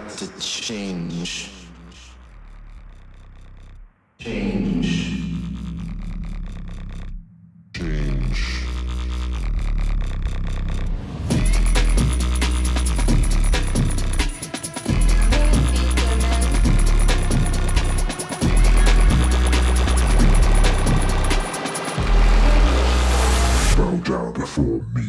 to change. Change. Change. Bow down before me.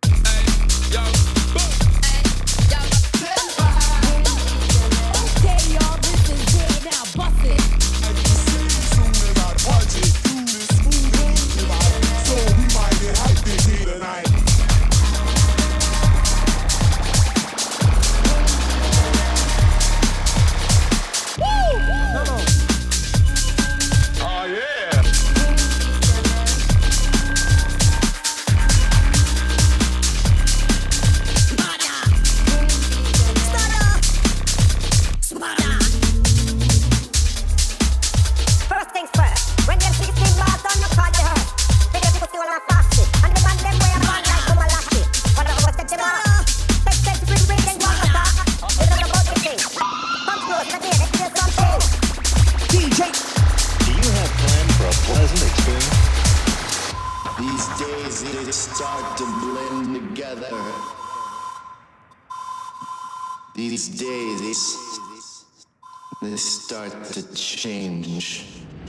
These days, they start to change.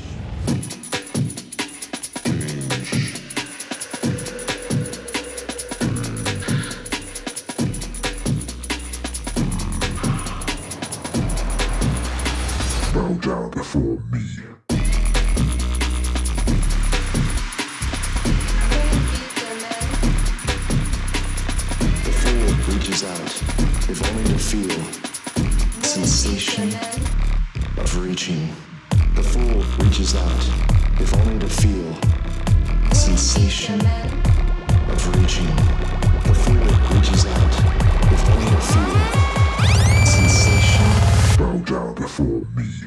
Bow down before me. The fool reaches out, if only to feel sensation of reaching. The fool reaches out, if only to feel sensation of reaching. The fool reaches out, if only to feel sensation. Bow down before me.